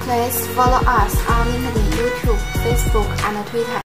Please follow us on LinkedIn, YouTube, Facebook, and Twitter.